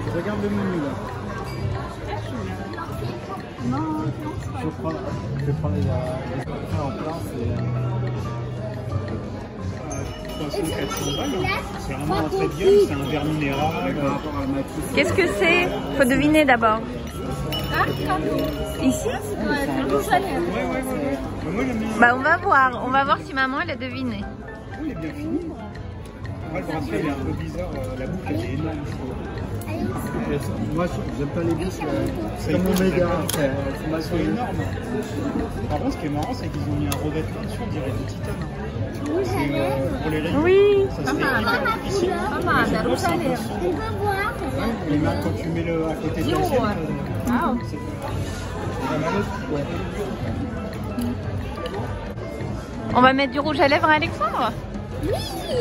Regarde le menu là. Non, Je prends les en place et... 300-400 balles. C'est vraiment un très bien, c'est un verre minéral. qu'est-ce que c'est? Faut deviner d'abord. Ici? Ouais, moi j'aime bien. Bah on va voir si maman elle a deviné. Oui, il est bien fini. Moi, le bracelet il est un peu bizarre, la boucle elle est énorme. Moi j'aime pas les vis, c'est comme l'Oméga. C'est énorme. Par contre, ce qui est marrant, c'est qu'ils ont mis un revêtement dessus, on dirait du titane. C'est pour les rayons. Oui. Ça se fait hyper difficile. Et même quand tu mets le à côté de la sienne, c'est la mallette. Ouais. On va mettre du rouge à lèvres à Alexandre? Oui.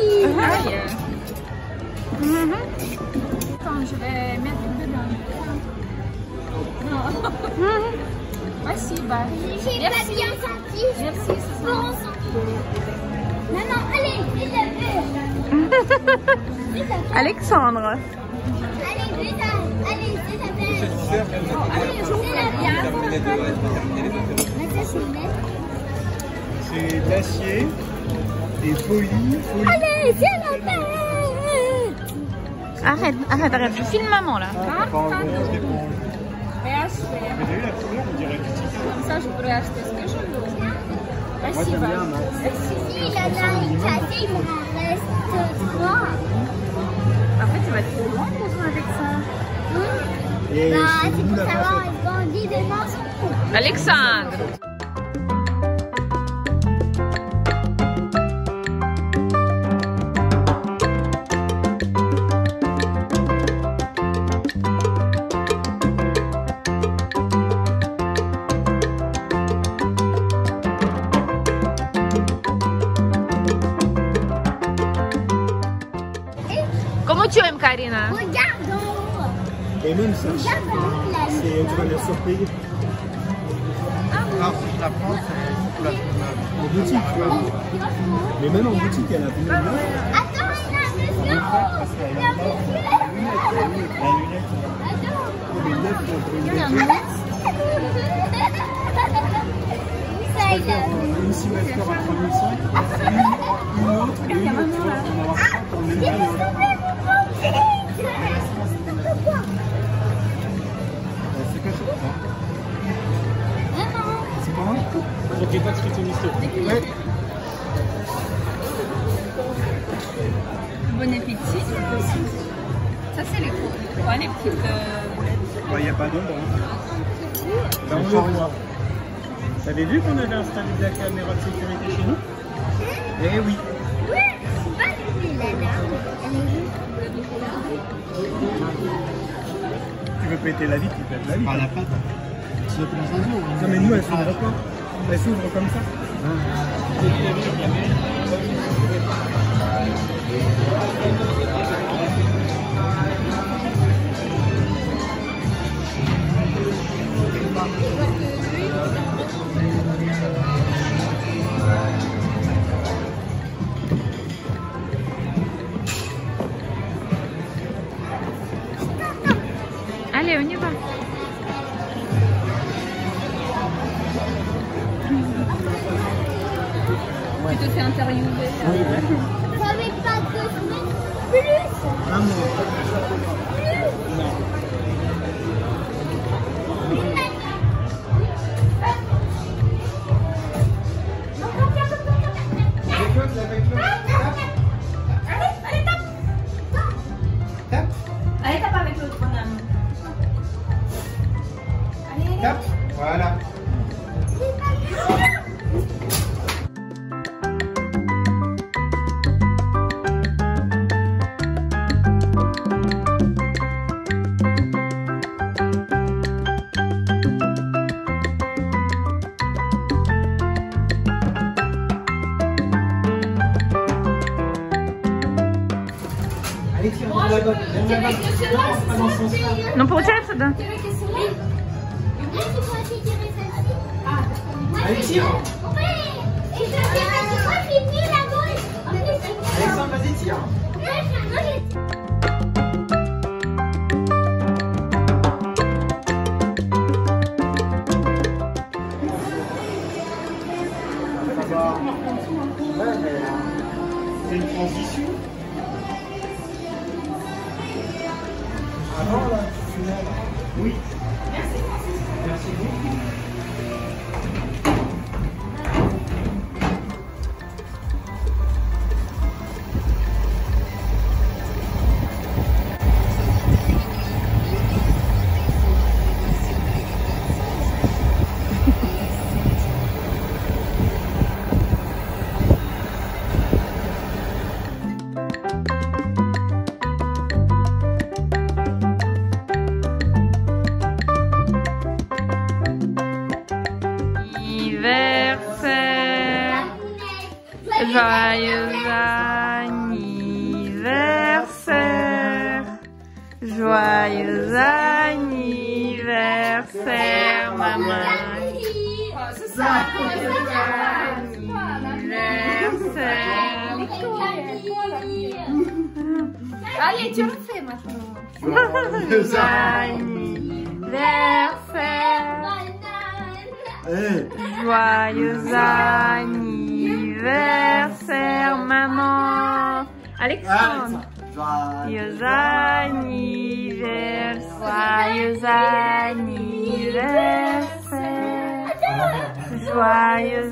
Attends, je vais mettre dedans. Non. Ah si, bah. J'ai pas bien senti. Merci, c'est ça. Non, non, allez, vite, Alexandre. allez, vite, allez, C'est d'acier et folie. allez, viens la tête. Arrête, je filme maman là. Mais t'as vu la couleur, on dirait du titane. Ça, je pourrais acheter ce que je veux. Moi j'aime bien, moi. Si il en a une cassée, il m'en reste 3. Après tu vas trop loin avec ça. Et Bah, c'est c'est nous pour la savoir, bracelet. ils vendent des mensonges. Alexandre. Comment tu aimes Karina? Regarde en haut. Et même ça, Regarde en haut, là. c'est tu vas la surpayer. Alors, je la prends, En boutique, tu vois. Mais même en boutique, elle a plus de Attends, il y a un monsieur. Il y a un monsieur. la lunette. mais neuf pour une Ça, il a... Une semestre à 3500, une autre et une autre, tu vois, on va avoir 30 en même temps. C'est quoi ça? C'est pas mal? Ok, pas de scrutiniste. Ouais. Bon appétit. Ça, c'est les cours. Ouais, les petites boulettes. Il n'y a pas d'ombre. Dans le noir. T'avais vu qu'on avait installé de la caméra de sécurité chez nous? Eh oui. Tu veux péter la vitre, tu pètes la vitre. Par la pâte. C'est plein de jour. Non mais nous, elle s'ouvre pas. Elle s'ouvre comme ça. Allez, on y va. Tu te fais interviewer. Ça fait pas 2 semaines plus. Un mois. Allez, tape avec l'autre bonhomme. Tape. Voilà. Allez, tire dans la botte. Non получается, да? Allez, tire. Alexandre, vas-y, tire. Avant là, tu là. Oui. Merci beaucoup. Joyeux anniversaire, joyeux anniversaire, maman. Allez, tu le fais maintenant. Joyeux anniversaire, joyeux anniversaire, maman. Alexandre. Joyeux anniversaire, joyeux anniversaire, joyeux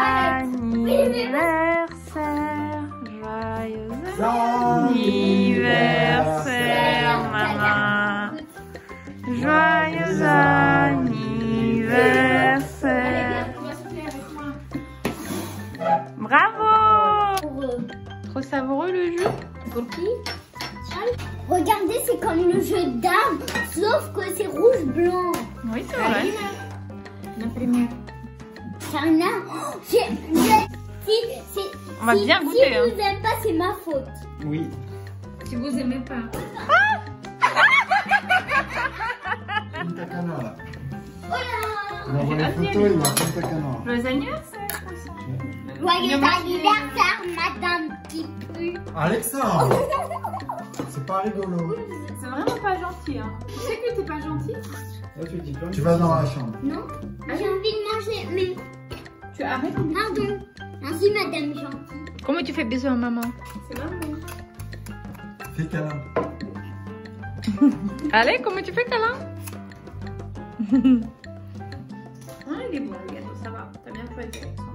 anniversaire, joyeux anniversaire, maman. Joyeux anniversaire. Bravo! Trop savoureux le jeu. Pour qui? Regardez, c'est comme le jeu de dames, sauf que c'est rouge-blanc. Oui, c'est vrai. La première. Sarna, On va bien goûter. Si vous n'aimez pas, c'est ma faute. Oui. Si vous aimez pas. Punta Cana là. Voilà. On envoie les photos, il va à Punta Cana. Joyeux anniversaire. Joyeux anniversaire, madame Pipu. Alexandre, c'est pas rigolo. C'est vraiment pas gentil. Hein. Tu sais que t'es pas gentil? Là, tu dis plein de Tu vas dans la chambre. Non, j'ai envie de manger, mais Tu arrêtes. pardon. Merci, madame gentille. Comment tu fais bisous à maman? C'est maman. Fais câlin. Allez, comment tu fais câlin? Ah, il est bon le gâteau, ça va. T'as bien choisi.